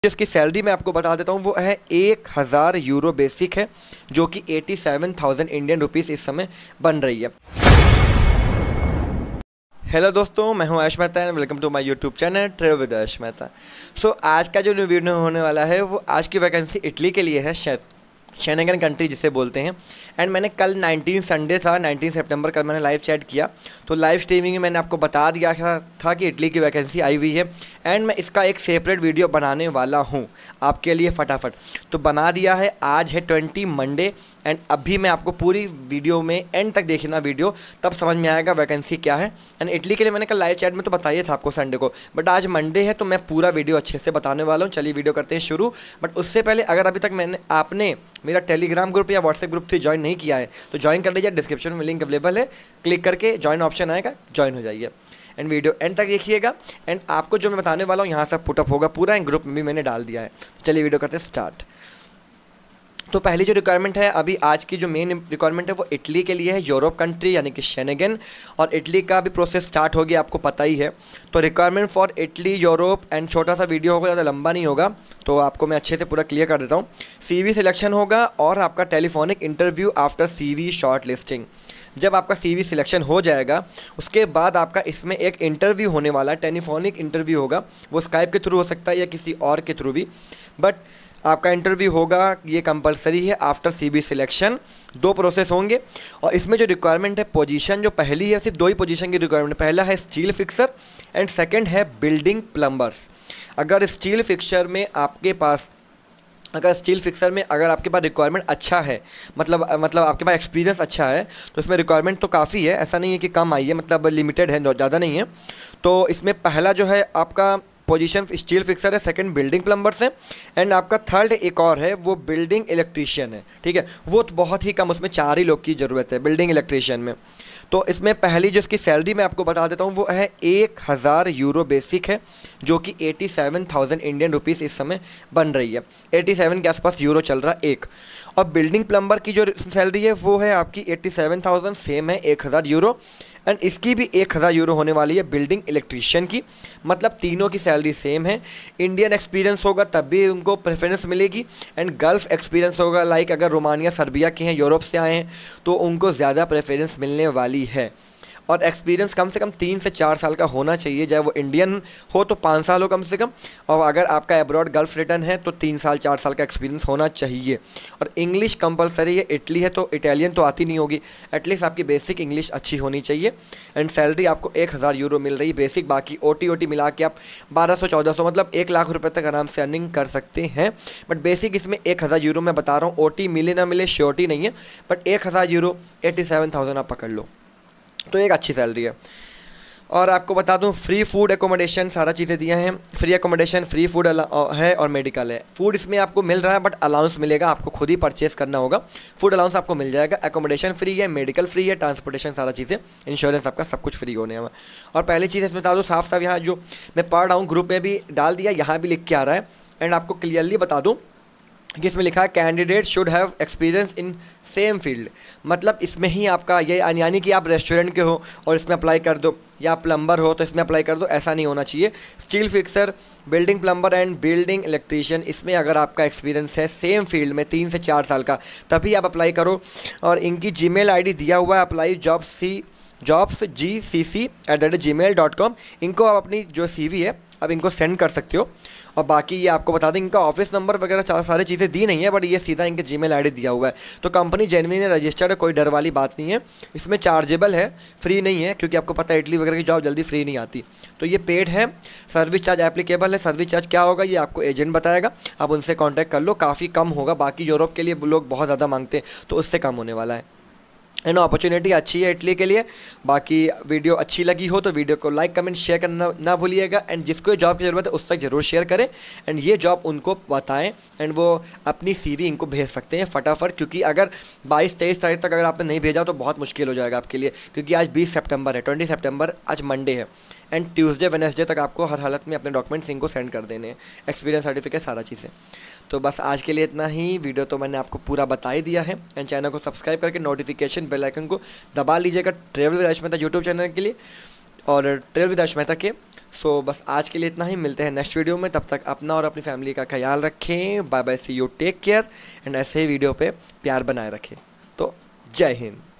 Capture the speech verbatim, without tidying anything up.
जिसकी सैलरी मैं आपको बता देता हूँ वो है एक हज़ार यूरो बेसिक है, जो कि eighty seven thousand Indian rupees इस समय बन रही है। हेलो दोस्तों, मैं हूं Ayush Mehta and welcome to my YouTube channel travel with Ayush Mehta. So आज का जो वीडियो होने वाला है वो आज की वैकेंसी इटली के लिए है, शायद शेनेगन कंट्री जिसे बोलते हैं। एंड मैंने कल नाइनटीन संडे था, नाइनटीन सितंबर कल मैंने लाइव चैट किया, तो लाइव स्ट्रीमिंग में मैंने आपको बता दिया था, था कि इटली की वैकेंसी आई हुई है। एंड मैं इसका एक सेपरेट वीडियो बनाने वाला हूँ आपके लिए फटाफट, तो बना दिया है। आज है ट्वेंटी मंडे एंड अभी मैं आपको पूरी वीडियो में एंड तक देखना वीडियो, तब समझ में आएगा वैकेंसी क्या है। एंड इटली के लिए मैंने कल लाइव चैट में तो बताया था आपको संडे को, बट आज मंडे है तो मैं पूरा वीडियो अच्छे से बताने वाला हूँ। चलिए वीडियो करते हैं शुरू। बट उससे पहले अगर अभी तक मैंने आपने मेरा टेलीग्राम ग्रुप या व्हाट्सएप ग्रुप से ज्वाइन नहीं किया है तो ज्वाइन कर लीजिए, डिस्क्रिप्शन में लिंक अवेलेबल है, क्लिक करके ज्वाइन ऑप्शन आएगा, ज्वाइन हो जाइए। एंड वीडियो एंड तक देखिएगा। एंड आपको जो मैं बताने वाला हूँ यहाँ से पुटअप होगा पूरा, एंड ग्रुप में भी मैंने डाल दिया है। चलिए वीडियो करते हैं स्टार्ट। तो पहली जो रिक्वायरमेंट है अभी आज की जो मेन रिक्वायरमेंट है वो इटली के लिए है, यूरोप कंट्री यानी कि शेनेगन। और इटली का भी प्रोसेस स्टार्ट हो गया, आपको पता ही है। तो requirement for Italy Europe, and छोटा सा वीडियो होगा, ज़्यादा लंबा नहीं होगा, तो आपको मैं अच्छे से पूरा क्लियर कर देता हूँ। सीवी सिलेक्शन होगा और आपका telephonic interview after CV shortlisting. जब आपका सीवी सिलेक्शन हो जाएगा उसके बाद आपका इसमें एक इंटरव्यू होने वाला है, टेलीफोनिक इंटरव्यू होगा। वो स्काइप के थ्रू हो सकता है या किसी और के थ्रू भी, बट आपका इंटरव्यू होगा, ये कंपलसरी है आफ्टर सीबी सिलेक्शन। दो प्रोसेस होंगे और इसमें जो रिक्वायरमेंट है, पोजीशन जो पहली है, सिर्फ दो ही पोजीशन की रिक्वायरमेंट। पहला है स्टील फिक्सर एंड सेकंड है बिल्डिंग प्लम्बर्स। अगर स्टील फिक्सर में आपके पास अगर स्टील फिक्सर में अगर आपके पास रिक्वायरमेंट अच्छा है, मतलब मतलब आपके पास एक्सपीरियंस अच्छा है, तो इसमें रिक्वायरमेंट तो काफ़ी है, ऐसा नहीं है कि कम आई है, मतलब लिमिटेड है, ज़्यादा नहीं है। तो इसमें पहला जो है आपका पोजीशन स्टील फिक्सर है, सेकंड बिल्डिंग प्लम्बर्स है, एंड आपका थर्ड एक और है वो बिल्डिंग इलेक्ट्रीशियन है। ठीक है, वो तो बहुत ही कम, उसमें चार ही लोग की ज़रूरत है बिल्डिंग इलेक्ट्रीशियन में। तो इसमें पहली जो इसकी सैलरी मैं आपको बता देता हूँ वो है एक हज़ार यूरो बेसिक है, जो कि eighty seven thousand Indian rupees इस समय बन रही है। एटी सेवन के आसपास यूरो चल रहा है एक। और बिल्डिंग प्लम्बर की जो सैलरी है वो है आपकी एटी सेवन थाउजेंड, सेम है एक हज़ार यूरो। एंड इसकी भी एक हज़ार यूरो होने वाली है बिल्डिंग इलेक्ट्रीशियन की, मतलब तीनों की सैलरी सेम है। इंडियन एक्सपीरियंस होगा तब भी उनको प्रेफरेंस मिलेगी, एंड गल्फ एक्सपीरियंस होगा, लाइक अगर रोमानिया सर्बिया के हैं, यूरोप से आए हैं, तो उनको ज़्यादा प्रेफरेंस मिलने वाली है। और एक्सपीरियंस कम से कम तीन से चार साल का होना चाहिए, चाहे वो इंडियन हो तो पाँच साल हो कम से कम, और अगर आपका एब्रॉड गल्फ रिटर्न है तो तीन साल चार साल का एक्सपीरियंस होना चाहिए। और इंग्लिश कंपलसरी है, इटली है तो इटालियन तो आती नहीं होगी, एटलीस्ट आपकी बेसिक इंग्लिश अच्छी होनी चाहिए। एंड सैलरी आपको एक हज़ार यूरो मिल रही है बेसिक, बाकी ओ टी ओ टी मिला के आप बारह सौ चौदह सौ मतलब एक लाख रुपये तक आराम से अर्निंग कर सकते हैं। बट बेसिक इसमें एक हज़ार यूरो मैं बता रहा हूँ, ओ टी मिले ना मिले श्योरिटी नहीं है, बट एक हज़ार यूरो एटी सेवन थाउजेंड आप पकड़ लो, तो एक अच्छी सैलरी है। और आपको बता दूं फ्री फूड एकोमोडेशन सारा चीज़ें दिया हैं, फ्री एकोमोडेशन, फ्री फूड है और मेडिकल है। फूड इसमें आपको मिल रहा है बट अलाउंस मिलेगा, आपको खुद ही परचेस करना होगा। फूड अलाउंस आपको मिल जाएगा, एकोमोडेशन फ्री है, मेडिकल फ्री है, ट्रांसपोर्टेशन सारा चीज़ें, इंश्योरेंस आपका सब कुछ फ्री होने वाला। और पहली चीज़ इसमें बता दूँ साफ साफ, यहाँ जो मैं पढ़ रहा हूँ ग्रुप में भी डाल दिया, यहाँ भी लिख के आ रहा है। एंड आपको क्लियरली बता दूँ कि इसमें लिखा है candidate should have experience in same field, मतलब इसमें ही आपका ये यानी कि आप रेस्टोरेंट के हो और इसमें अप्लाई कर दो, या प्लम्बर हो तो इसमें अप्लाई कर दो, ऐसा नहीं होना चाहिए। Steel fixer, building plumber and building electrician, इसमें अगर आपका एक्सपीरियंस है सेम फील्ड में तीन से चार साल का, तभी आप अप्लाई करो। और इनकी जी मेल आई डी दिया हुआ है, apply job C jobs G C C at the rate gmail dot com. इनको आप अपनी जो सी वी है अब इनको सेंड कर सकते हो। और बाकी ये आपको बता दें, इनका ऑफिस नंबर वगैरह सारी चीज़ें दी नहीं है, बट ये सीधा इनके जीमेल आईडी दिया हुआ है। तो कंपनी जेन्युइन है, रजिस्टर्ड है, कोई डर वाली बात नहीं है। इसमें चार्जेबल है, फ्री नहीं है, क्योंकि आपको पता है इटली वगैरह की जॉब जल्दी फ्री नहीं आती। तो ये पेड है, सर्विस चार्ज एप्लीकेबल है। सर्विस चार्ज क्या होगा ये आपको एजेंट बताएगा, आप उनसे कॉन्टैक्ट कर लो, काफ़ी कम होगा। बाकी यूरोप के लिए लोग बहुत ज़्यादा मांगते हैं, तो उससे कम होने वाला है। एंड अपॉर्चुनिटी अच्छी है इटली के लिए। बाकी वीडियो अच्छी लगी हो तो वीडियो को लाइक कमेंट शेयर करना ना भूलिएगा। एंड जिसको जॉब की ज़रूरत है उस तक ज़रूर शेयर करें, एंड ये जॉब उनको बताएं, एंड वो अपनी सीवी इनको भेज सकते हैं फटाफट, क्योंकि अगर बाईस तेईस तारीख तक अगर आपने नहीं भेजा तो बहुत मुश्किल हो जाएगा आपके लिए, क्योंकि आज बीस सितंबर है, ट्वेंटी सितंबर आज मंडे है। एंड ट्यूसडे वेडनेसडे तक आपको हर हालत में अपने डॉक्यूमेंट्स इनको सेंड कर देने हैं, एक्सपीरियंस सर्टिफिकेट सारा चीज़ें। तो बस आज के लिए इतना ही, वीडियो तो मैंने आपको पूरा बता ही दिया है। एंड चैनल को सब्सक्राइब करके नोटिफिकेशन बेल आइकन को दबा लीजिएगा travel with Ayush Mehta YouTube channel के लिए और ट्रेवल विद आयुष मेहता के सो बस आज के लिए इतना ही, मिलते हैं नेक्स्ट वीडियो में। तब तक अपना और अपनी फैमिली का ख्याल रखें। Bye bye, see you, take care, and ऐसे ही वीडियो पे प्यार बनाए रखें। तो जय हिंद।